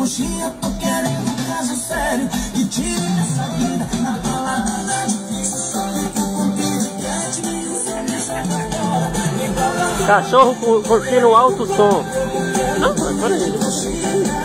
coxinha, tô querendo um caso sério. Que tire essa vida na balada difícil. Só fica comigo, quer me usar nessa agora. Cachorro curtindo alto som. Não, mas peraí.